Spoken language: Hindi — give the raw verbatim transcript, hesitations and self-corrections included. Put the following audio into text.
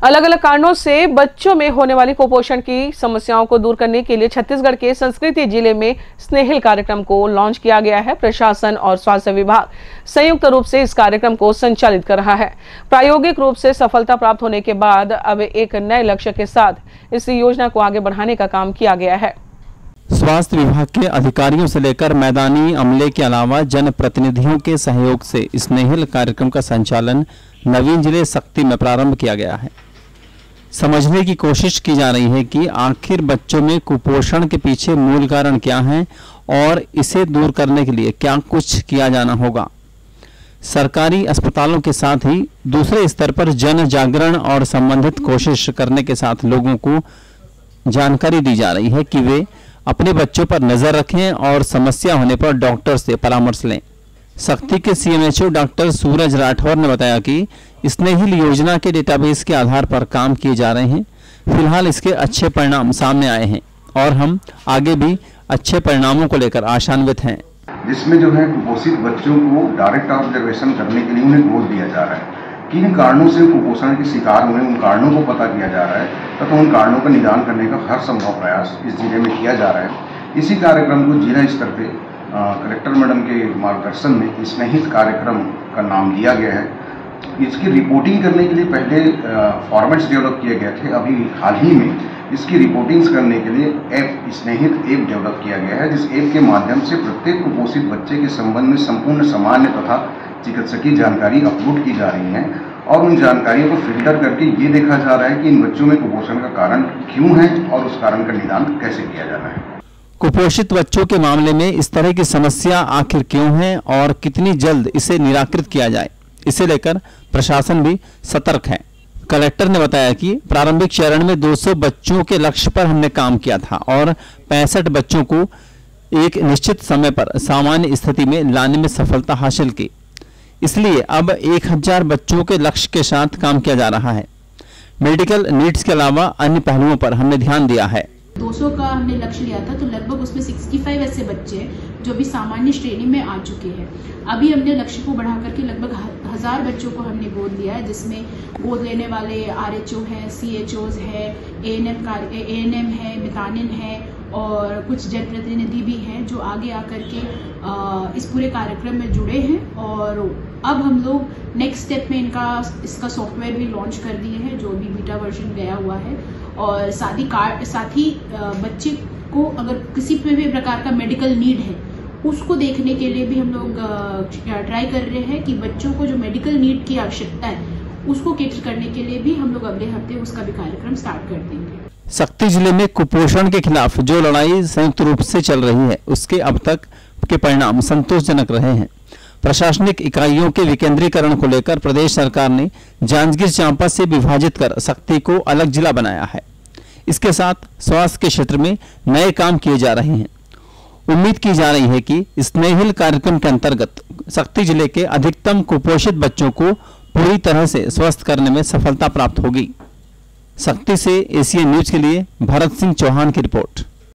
अलग अलग कारणों से बच्चों में होने वाली कुपोषण की समस्याओं को दूर करने के लिए छत्तीसगढ़ के संस्कृति जिले में स्नेहिल कार्यक्रम को लॉन्च किया गया है। प्रशासन और स्वास्थ्य विभाग संयुक्त रूप से इस कार्यक्रम को संचालित कर रहा है। प्रायोगिक रूप से सफलता प्राप्त होने के बाद अब एक नए लक्ष्य के साथ इस योजना को आगे बढ़ाने का काम किया गया है। स्वास्थ्य विभाग के अधिकारियों से लेकर मैदानी अमले के अलावा जनप्रतिनिधियों के सहयोग से स्नेहिल कार्यक्रम का संचालन नवीन जिले सक्ती में प्रारंभ किया गया है। समझने की कोशिश की जा रही है कि आखिर बच्चों में कुपोषण के पीछे मूल कारण क्या है और इसे दूर करने के लिए क्या कुछ किया जाना होगा। सरकारी अस्पतालों के साथ ही दूसरे स्तर पर जन जागरण और संबंधित कोशिश करने के साथ लोगों को जानकारी दी जा रही है कि वे अपने बच्चों पर नजर रखें और समस्या होने पर डॉक्टर से परामर्श लें। सक्ती के सीएमएचओ डॉक्टर सूरज राठौर ने बताया कि स्नेहिल योजना के डेटाबेस के आधार पर काम किए जा रहे हैं। फिलहाल इसके अच्छे परिणाम सामने आए हैं और हम आगे भी अच्छे परिणामों को लेकर आशान्वित हैं, जिसमें जो है कुपोषित बच्चों को डायरेक्ट ऑब्जर्वेशन करने के लिए उन्हें गोद दिया जा रहा है। किन कारणों से कुपोषण के शिकार हुए उन कारणों को पता किया जा रहा है तथा उन कारणों का निदान करने का हर संभव प्रयास इस जिले में किया जा रहा है। इसी कार्यक्रम को जिला स्तर पे कलेक्टर मैडम के मार्गदर्शन में स्नेहिल कार्यक्रम का नाम दिया गया है। इसकी रिपोर्टिंग करने के लिए पहले फॉर्मेट्स डेवलप किए गए थे। अभी हाल ही में इसकी रिपोर्टिंग्स करने के लिए ऐप स्नेहिल ऐप डेवलप किया गया है, जिस ऐप के माध्यम से प्रत्येक कुपोषित बच्चे के संबंध में संपूर्ण सामान्य तथा चिकित्सकीय जानकारी अपलोड की जा रही है और उन जानकारियों को फिल्टर करके ये देखा जा रहा है कि इन बच्चों में कुपोषण का कारण क्यों है और उस कारण का निदान कैसे किया जा रहा है। कुपोषित बच्चों के मामले में इस तरह की समस्या आखिर क्यों है और कितनी जल्द इसे निराकृत किया जाए, इसे लेकर प्रशासन भी सतर्क है। कलेक्टर ने बताया कि प्रारंभिक चरण में दो सौ बच्चों के लक्ष्य पर हमने काम किया था और पैंसठ बच्चों को एक निश्चित समय पर सामान्य स्थिति में लाने में सफलता हासिल की। इसलिए अब एक हज़ार बच्चों के लक्ष्य के साथ काम किया जा रहा है। मेडिकल नीड्स के अलावा अन्य पहलुओं पर हमने ध्यान दिया है। दो सौ का हमने लक्ष्य लिया था तो लगभग उसमें पैंसठ ऐसे बच्चे हैं जो भी सामान्य श्रेणी में आ चुके हैं। अभी हमने लक्ष्य को बढ़ा करके लगभग हजार बच्चों को हमने गोद लिया है, जिसमें गोद लेने वाले आरएचओ है, सीएचओज है, एएनएम एएनएम है, मितानिन है और कुछ जनप्रतिनिधि भी हैं जो आगे आकर के इस पूरे कार्यक्रम में जुड़े हैं। और अब हम लोग नेक्स्ट स्टेप में इनका इसका सॉफ्टवेयर भी लॉन्च कर दिए हैं जो अभी बीटा वर्जन गया हुआ है। और साथ ही कार्ड साथ ही बच्चे को अगर किसी भी प्रकार का मेडिकल नीड है उसको देखने के लिए भी हम लोग ट्राई कर रहे हैं कि बच्चों को जो मेडिकल नीड की आवश्यकता है उसको कैटर करने के लिए भी हम लोग अगले हफ्ते उसका भी कार्यक्रम स्टार्ट कर देंगे। सक्ती जिले में कुपोषण के खिलाफ जो लड़ाई संयुक्त रूप से चल रही है उसके अब तक के परिणाम संतोषजनक रहे हैं। प्रशासनिक इकाइयों के विकेंद्रीकरण को लेकर प्रदेश सरकार ने जांजगीर चांपा से विभाजित कर सक्ती को अलग जिला बनाया है। इसके साथ स्वास्थ्य के क्षेत्र में नए काम किए जा रहे हैं। उम्मीद की जा रही है कि स्नेहिल कार्यक्रम के अंतर्गत सक्ती जिले के अधिकतम कुपोषित बच्चों को पूरी तरह से स्वस्थ करने में सफलता प्राप्त होगी। सक्ती से एशियन न्यूज के लिए भरत सिंह चौहान की रिपोर्ट।